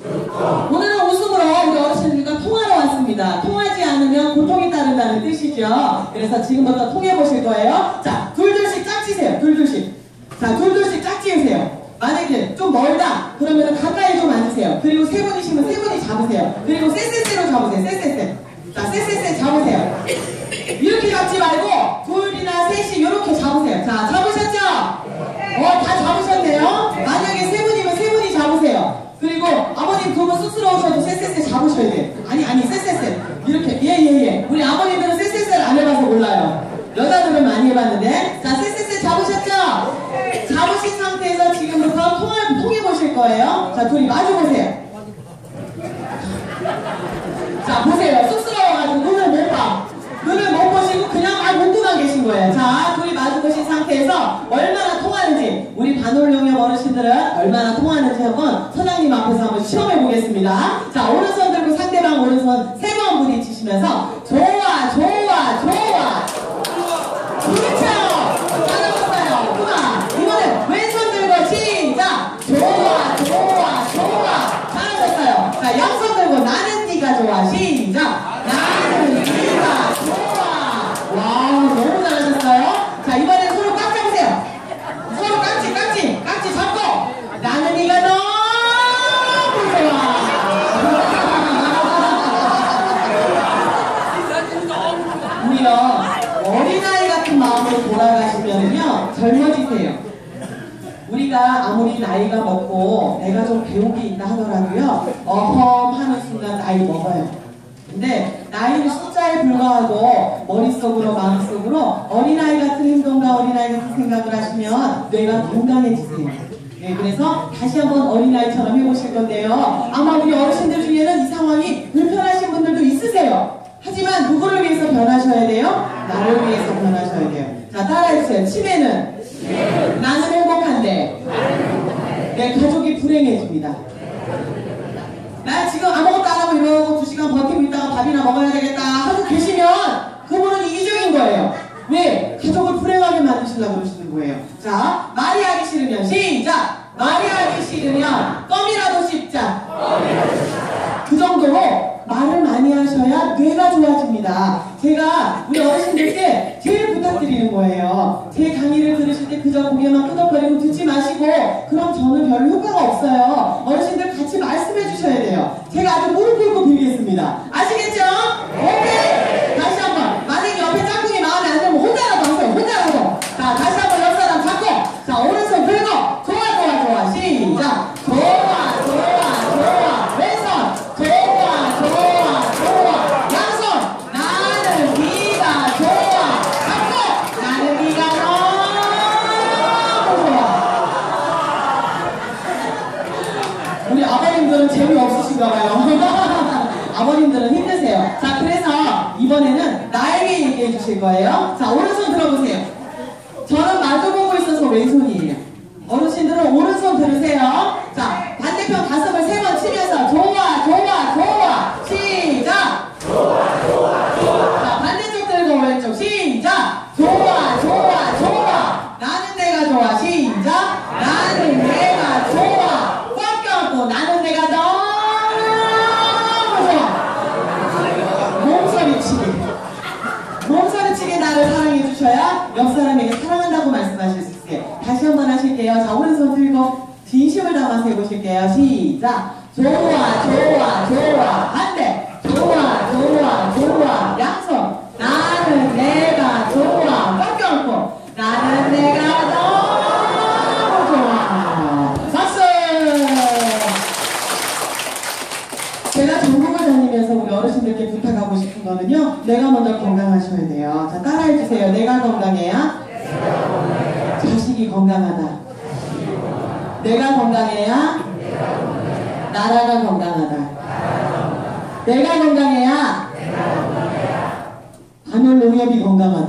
오늘은 웃음으로 우리 어르신들과 통화로 왔습니다. 통하지 않으면 고통이 따른다는 뜻이죠. 그래서 지금부터 통해 보실 거예요. 자, 둘둘씩 짝지세요. 둘둘씩. 자, 둘둘씩 짝지으세요. 만약에 좀 멀다 그러면 가까이 좀 앉으세요. 그리고 세 분이시면 세 분이 잡으세요. 그리고 쎄쎄쎄로 잡으세요. 쎄쎄쎄. 자, 쎄쎄쎄 잡으세요. 이렇게 잡지 말고 둘이나 셋이 이렇게 잡으세요. 자, 잡으셨죠? 다 잡으셨네요. 만약에 세 분이면 세 분이 잡으세요. 그리고 아버님 그분 쑥스러우셔도 쎄쎄쎄 잡으셔야 돼. 아니 쎄쎄쎄 이렇게. 예. 우리 아버님들은 쎄쎄쎄를 안 해봐서 몰라요. 여자들은 많이 해봤는데. 자, 쎄쎄쎄 잡으셨죠? 잡으신 상태에서 지금부터 통해 보실 거예요. 자, 둘이 마주 보세요. 자, 보세요. 쑥스러워가지고 눈을 못 보시고 그냥 막 웃고만 계신 거예요. 자, 둘이 마주 보신 상태에서 얼마나 통하는지, 우리 반올용역 어르신들은 얼마나 통하는지 한번 선생님 앞에서 한번 시험해 보겠습니다. 자, 오른손 들고 상대방 오른손 세 번 부딪히시면서 좋아. 그렇죠. 잘하셨어요. 그만. 이번엔 왼손 들고 시작. 좋아. 잘하셨어요. 자, 양손 들고 나는 네가 좋아. 시작. 나는 네가 좋아. 와, 너무 잘하셨어요. 자, 이번엔 서로 꽉 잡으세요. 서로 깍지 잡고 나는 네가 너무 좋아. 우리요, 어린아이 같은 마음으로 돌아가시면요 젊어지세요. 우리가 아무리 나이가 먹고 내가 좀 배운 게 있다 하더라도요 하는 순간 나이 먹어요. 근데 나이는 숫자에 불과하고 머릿속으로 마음속으로 어린아이 같은 행동과 어린아이 같은 생각을 하시면 뇌가 건강해지세요. 네, 그래서 다시 한번 어린아이처럼 해보실 건데요. 아마 우리 어르신들 중에는 이 상황이 불편하신 분들도 있으세요. 하지만 누구를 위해서 변하셔야 돼요? 나를 위해서 변하셔야 돼요. 자, 따라해주세요. 치매는 나는 행복한데 내 가족이 불행해집니다. 나 지금 아무것도 안 하고 이러고 2시간 버티고 있다가 밥이나 먹어야 되겠다 하고 계시면 그분은 이기적인 거예요. 왜? 가족을 불행하게 만드시려고 그러시는 거예요. 자, 말이 하기 싫으면 시작! 말이 하기 싫으면 껌이라도 씹자. 그 정도로 말을 많이 하셔야 뇌가 좋아집니다. 제가 우리 어르신들께 제일 부탁드리는 거예요. 제 강의를 들으실 때 그저 고개만 끄덕거리고 듣지 마시고 그럼 저는 별로 효과가 없어요. 어르신들 같이 말씀해 주셔야 돼요. 제가 아주 무릎 꿇고 빌겠습니다. 아시겠죠? 오케이! 다시 한번. 만약에 옆에 짝꿍이 마음에 안 들면 혼자라도 하세요. 혼자라도. 자, 다시 한번 옆 사람 잡고 자, 오른손 들고 좋아. 시작! 좋아. 왼손 좋아. 양손 나는 네가 좋아. 잡고 나는 네가 너무 좋아. 우리 아버님들은 재미없으신가 봐요. 아버님들은 힘드세요. 자, 그래서 이번에는 나에게 얘기해 주실 거예요. 자, 오른손 들어보세요. 저는 마주보고 있어서 왼손이에요. 어르신들은 오른손 들으세요. 자, 반대편 가슴을 3번 치면서 좋아. 시작! 좋아. 자, 반대쪽 들고 왼쪽 시작! 좋아. 나는 내가 좋아. 시작! 나는 내가 좋아. 꽉 껴안고 나는 내가 너무 좋아. 몸소리치게 나를 사랑해 주셔야 옆 사람에게 사랑한다고 말씀하실 수 있어요. 다시 한번 하실게요. 자, 오른손 들고 진심을 담아서 해보실게요. 시작! 좋아. 반대! 좋아. 양손! 나는 내가 좋아. 꽉 껴안고 나는 내가 너무 좋아. 박수! 제가 전국을 다니면서 우리 어르신들께 부탁하고 싶은 거는요, 내가 먼저 건강하셔야 돼요. 자, 따라해주세요. 내가 건강해야 자식이 건강하다. 내가 건강해야 나라가 건강하다. 내가 건강해야 반올농협이 건강하다.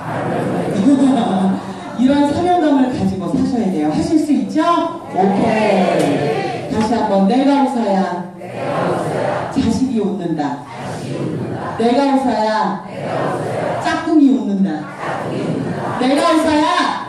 이런 사명감을 가지고 사셔야 돼요. 하실 수 있죠? 오케이. 다시 한번. 내가 웃어야 자식이 웃는다. 내가 웃어야 짝꿍이 웃는다. 내가 웃어야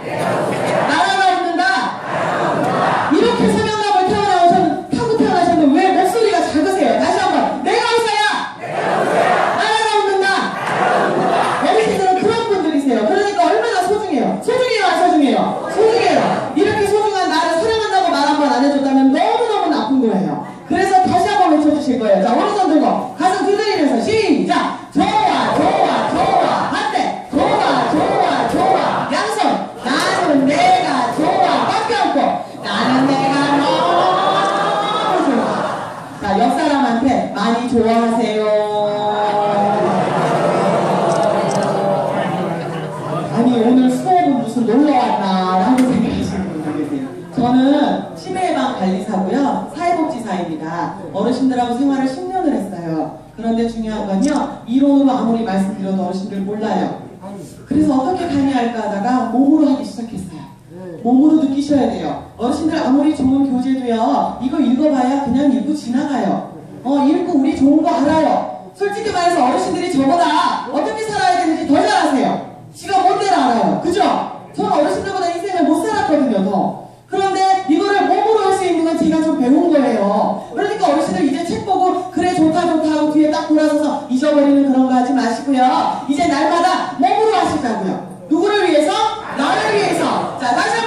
나라가 웃는다. 이렇게 사명감을 타고 태어나셨는데 왜 목소리 작으세요. 다시 한번. 내가 웃어야 나라가 웃는다. 어르신들은 그런 분들이세요. 그러니까 얼마나 소중해요. 소중해요, 안 소중해요? 소중해요. 이렇게 소중한 나를 사랑한다고 말 한 번 안 해줬다면 너무너무 나쁜 거예요. 그래서 다시 한번 외쳐주실 거예요. 자, 오른손 들고 가슴 두드리면서 시작! 좋아, 좋아, 좋아. 한대. 좋아, 좋아, 좋아. 양손. 나는 내가 좋아. 꽉 껴안고. 나는 내가 너무 좋아. 자, 옆 사람한테 많이 좋아하세요. 아니, 오늘 수업은 무슨 놀러 왔나 라고 생각하시는 분들 계세요. 저는 치매예방관리사고요. 사회복지사입니다. 어르신들하고 생활을 10년을 했어요. 그런데 중요한 건요. 이론으로 아무리 말씀드려도 어르신들 몰라요. 그래서 어떻게 관리할까 하다가 몸으로 하기 시작했어요. 몸으로 느끼셔야 돼요. 어르신들 아무리 좋은 교재도요. 이거 읽어봐야 그냥 읽고 지나가요. 읽고 우리 좋은 거 알아요. 솔직히 말해서 어르신들이 저보다 어떻게 살아야 되는지 더 잘 아세요. 지가 뭔데를 알아요. 그죠? 저는 어르신들보다 인생을 못 살았거든요. 더. 그런데 이거를 몸으로 할 수 있는 건 제가 좀 배운 거예요. 그러니까 어르신들 이제 책 보고 그래 좋다 좋다 하고 뒤에 딱 돌아서서 잊어버리는 그런 거 하지 마시고요. 이제 날마다 몸으로 하시자고요. 누구를 위해서? 나를 위해서. 자, 다시 한번